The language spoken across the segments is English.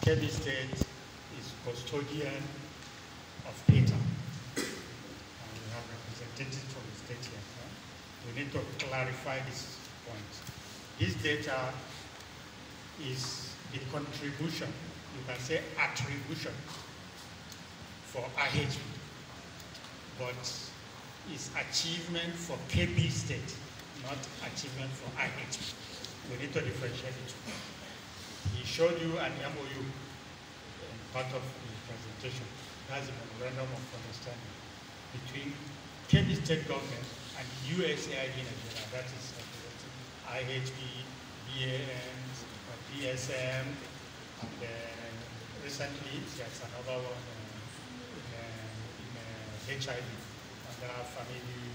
Kebbi State is custodian of data. And we have representatives from the state here. We need to clarify this point. This data is the contribution, you can say attribution, for IHP, but it's achievement for Kebbi State, not achievement for IHP. We need to differentiate the two. He showed you an MOU in part of the presentation. That's a memorandum of understanding between Kebbi State government and USAID Nigeria, that is IHP, BAN, DSM, and then recently there's another one in HIV, under family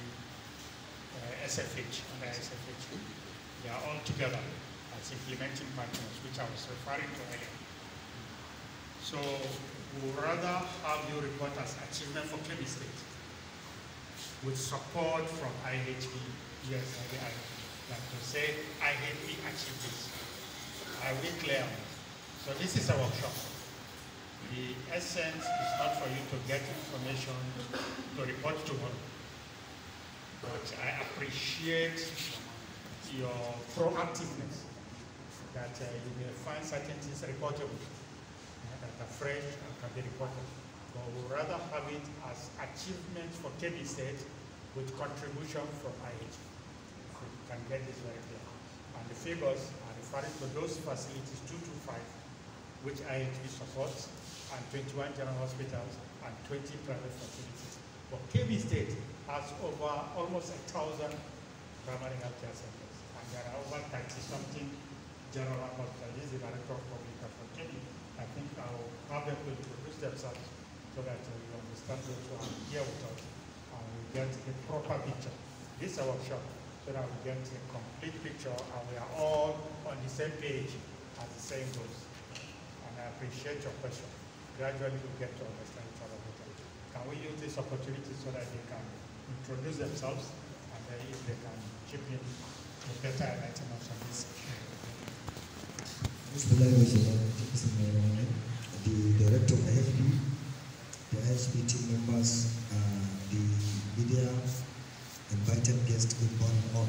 SFH, under SFH. They are all together as implementing partners, which I was referring to earlier. So we would rather have you report as achievement for Kebbi State with support from IHP, yes, like to say IHP achieved this. Are we clear? So this is a workshop. The essence is not for you to get information to report tomorrow, but I appreciate your proactiveness that you may find certain things reportable that are fresh and can be reported. But we would rather have it as achievements for Kebbi State with contribution from IHP. So you can get this very clear. And the figures are referring to those facilities 225, which IHP supports, and 21 general hospitals and 20 private facilities. But Kebbi State has over almost 1,000 primary health care centers, and there are over 30-something general hospitals. This is the Director of Public Health for Kebbi. I think I'll have them to introduce themselves so that you understand those who are here with us, and we get a proper picture. This is a workshop, so that we get a complete picture, and we are all on the same page as the saying goes. And I appreciate your question. Gradually we'll get to understand each other better. Can we use this opportunity so that they can introduce themselves, and then if they can chip in to better enlighten us on this? The Director of IHP, the IHP team members, the media, invited guests, good morning all.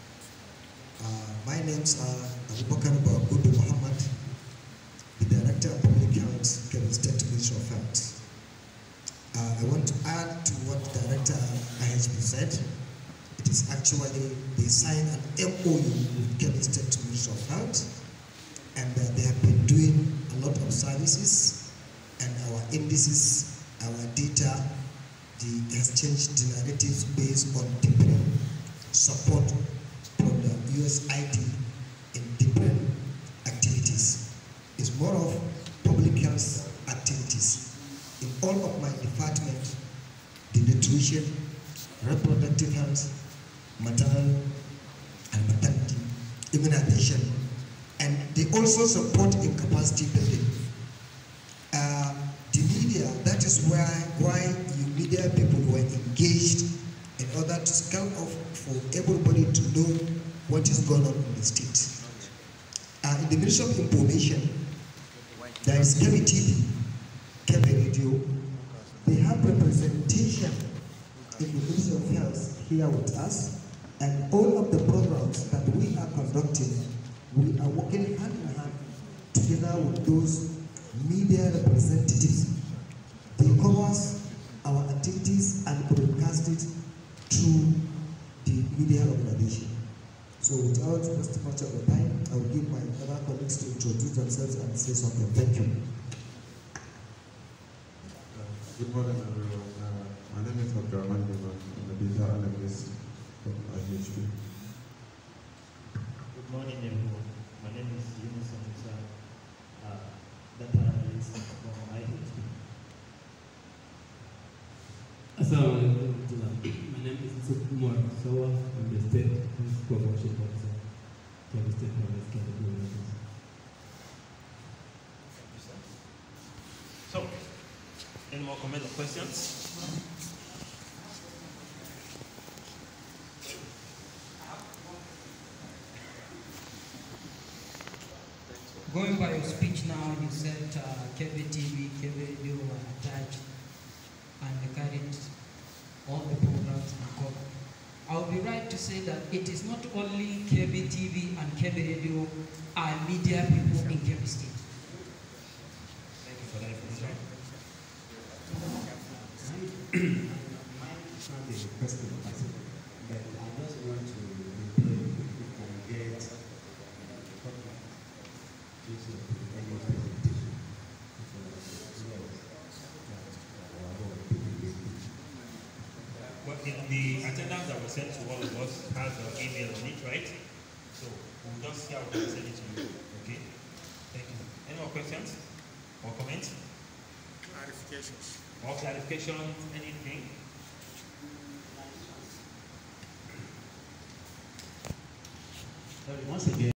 My names are Abubakar Babudu Muhammad, the Director of Public Health, Kebbi State Ministry of Health. I want to add to what Director IHP said. It is actually, they signed an MOU with Kebbi State Ministry of Health, and they have been doing a lot of services, and our indices, our data, the exchange narratives based on different support from the USAID in different activities. It's more of public health activities. In all of my departments, the nutrition, reproductive health, maternal and maternity, immunization, and they also support in capacity building. The media, that is why you media people were engaged in order to scale off for everybody to know what is going on in the state. In the Ministry of Information, there is Kebbi TV, Kebbi Radio. They have representation in the Ministry of Health here with us, and all of the programs that we are conducting, we are working hand in hand together with those media representatives. They cover our activities and broadcast it through the media organization. So without wasting much of the time, I will give my other colleagues to introduce themselves and say something. Thank you. Good morning, everyone. My name is Dr. Rahman Diman. I'm a data analyst from IHP. Good morning, everyone. My name is Yunus Amusa, data analyst from IHP. Assalamualaikum. My name is Sukumar Sawa. I'm the State Promotion Officer for the State Province Category. So, any more comments or questions? Going by your speech now, you said kebbi TV, kebbi radio were attached and they carried all the programs in common. I would be right to say that it is not only kebbi TV and kebbi radio are media people in Kebbi State. Thank you for that information. Mine is not a question, but I just want to prepare if we can get any presentation. Well, in the attendance that was sent to all of us has your email on it, right? So we'll just see how we can send it to you. Okay? Thank you. Any more questions or comments? Clarifications. Or clarifications, anything? Once again,